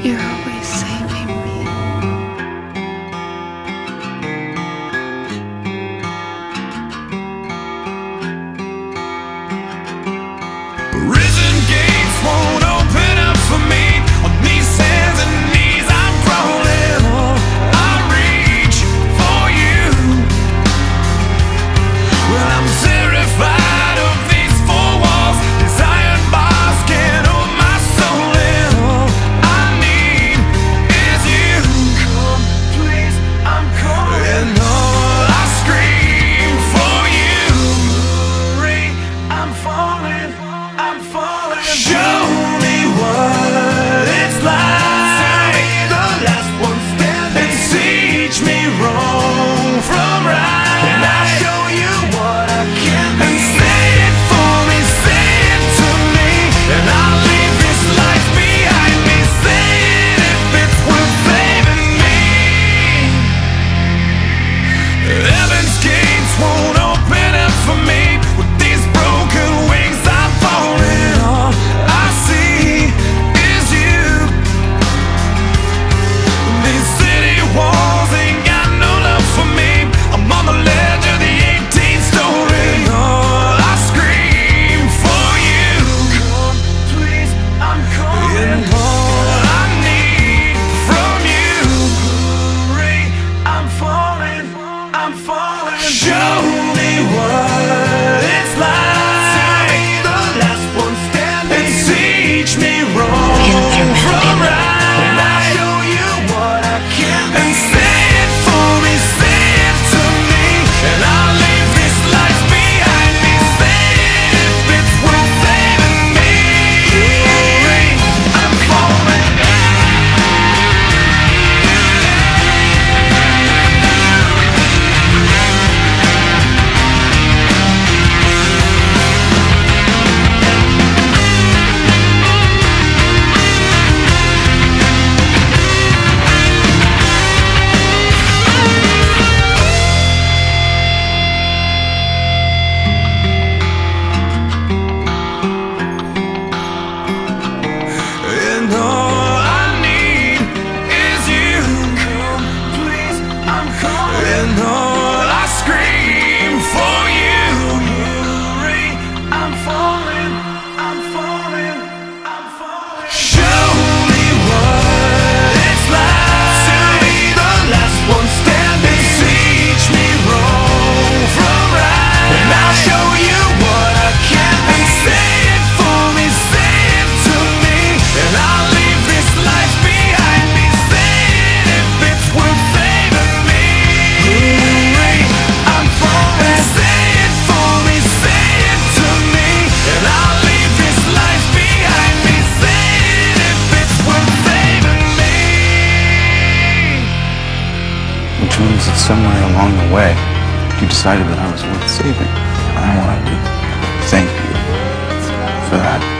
You're always saving me. Prison gates won't open up for me. On these hands and knees I'm crawling. I reach for you. Well, I'm terrified of these four walls. These iron bars can't hold my soul in. All I need is you. Come, please, I'm calling. And all I scream for you. I'm falling, I'm falling. Show me what it's like. The last one standing. And teach me wrong from right. And I'll show you what I can be. And say it for me, say it to me. And I'll leave this life behind me. Say it if it's worth saving me. Heaven's gates won't open up for me. With these broken wings I'm falling. All I see is you. These city walls ain't got no love for me. I'm on the ledge of the 18th story. All I scream for you. Come, please, I'm calling. And all I need from you. Hurry, I'm falling, I'm falling. Show me what it's like. The last one standing. And teach me wrong from right. And I'll show you what I can be. And say it for me, say it to me. And I'll leave this life behind me. Say it if it's worth saving me. Hurry, I'm falling. And all I need is you. Come, please, I'm calling. And all I scream for you. Hurry, I'm falling, I'm falling, I'm falling. Show me what it's like. The last one standing. Teach me wrong from right. And I'll show you what I can be. And say it for me, say it to me. And I'll leave this life behind me. Say it if it's worth saving me. Hurry, I'm falling. Say it for me, say it to me. And I'll leave this life behind me. Say it if it's worth saving me. Which means that somewhere along the way, you decided that I was worth saving. I want to thank you for that.